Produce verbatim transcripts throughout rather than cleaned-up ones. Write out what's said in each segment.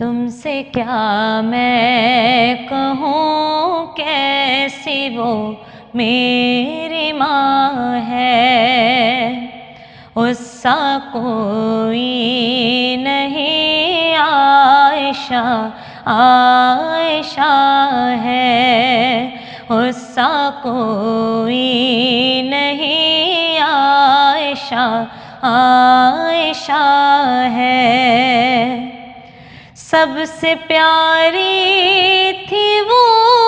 تم سے کیا میں کہوں کیسی وہ میری ماں ہے، اس سا کوئی نہیں عائشہ عائشہ ہے، اس سا کوئی نہیں عائشہ عائشہ ہے۔ سب سے پیاری تھی وہ،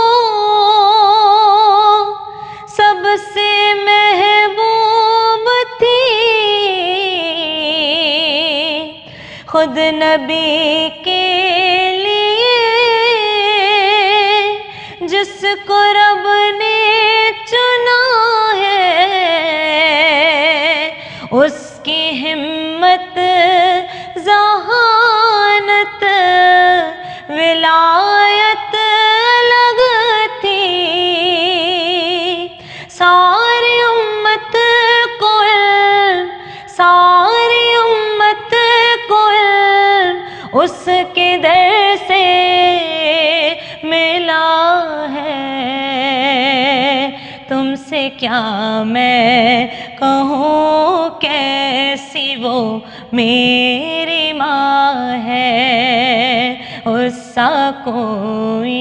سب سے محبوب تھی، خود نبی کے لیے جس کو رب نے چنا ہے، اس کی ہمت ذہانت ولایت الگ تھی، ساری امت کو علم ساری امت کو علم اس کے در سے ملا ہے۔ تم سے کیا میں کہوں کیسی وہ میری ماں ہے، اس سا کوئی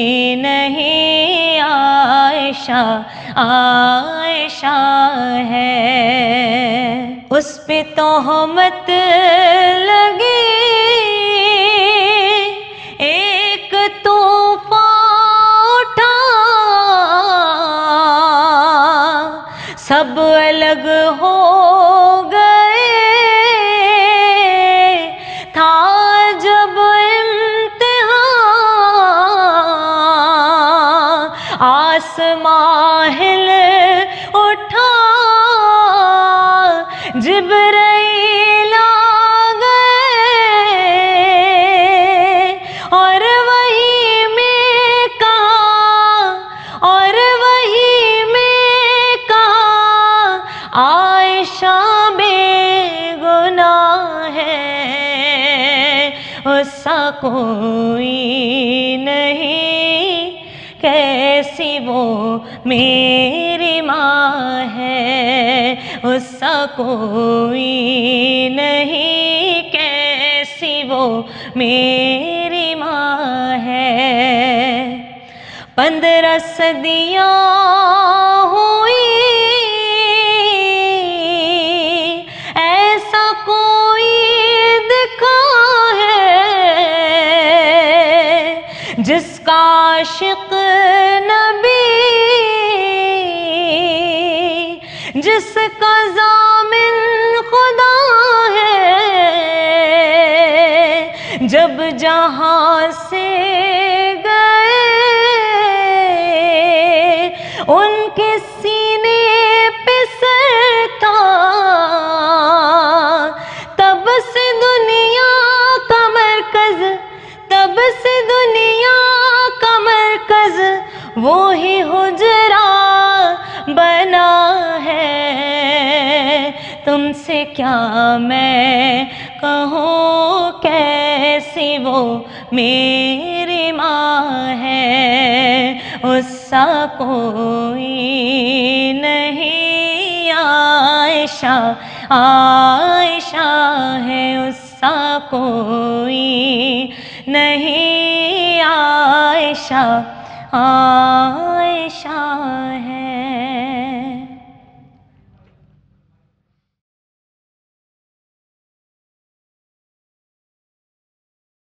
نہیں عائشہ عائشہ ہے۔ اس پہ تہمت لگی ایک طوفان اٹھا، سب الگ ہو گئے، تھا جب امتحان آسمان ہل اٹھا، جبرائیل آ گئے اور وہی میں کہا اور وہی میں کہا عائشہ بے گناہ ہے، اس سا کوئی نہیں کیسی وہ میری ماں ہے، اس سا کوئی نہیں کیسی وہ میری ماں ہے۔ پندرہ صدیاں ہوئی ایسا کوئی دکھا ہے، جس کا عاشق نبی جس کا ضامن خدا ہے، جب جہاں سے گئے ان کے سینے پہ سر تھا، تب سے دنیا کا مرکز تب سے دنیا کا مرکز وہی حجرہ بنا ہے۔ تم سے کیا میں کہوں کیسی وہ میری ماں ہے، اس سا کوئی نہیں عائشہ عائشہ ہے، اس سا کوئی نہیں عائشہ عائشہ